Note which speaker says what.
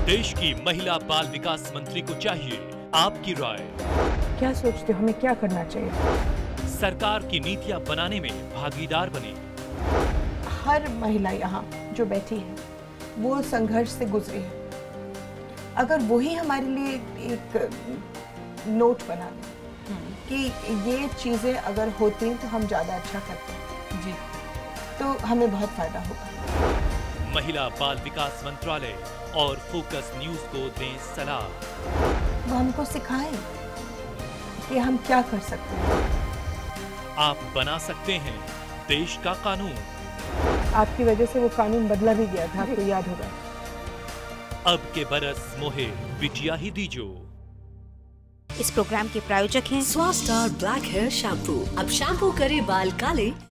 Speaker 1: देश की महिला बाल विकास मंत्री को चाहिए आपकी राय।
Speaker 2: क्या सोचते हो, हमें क्या करना चाहिए?
Speaker 1: सरकार की नीतियां बनाने में भागीदार बने।
Speaker 3: हर महिला यहाँ जो बैठी है वो संघर्ष से गुजरी है। अगर वही हमारे लिए एक नोट बना दें कि ये चीज़ें अगर होती तो हम ज़्यादा अच्छा करते जी, तो हमें बहुत फायदा होगा।
Speaker 1: महिला बाल विकास मंत्रालय और फोकस न्यूज को दें सलाह।
Speaker 3: वो हमको सिखाएं कि हम क्या कर सकते हैं।
Speaker 1: आप बना सकते हैं देश का कानून।
Speaker 2: आपकी वजह से वो कानून बदला भी गया था, आपको याद होगा।
Speaker 1: अब के बरस मोहे बिटिया ही दीजो।
Speaker 4: इस प्रोग्राम के प्रायोजक हैं
Speaker 5: स्वास्टार ब्लैक हेयर शैम्पू। अब शैम्पू करे बाल काले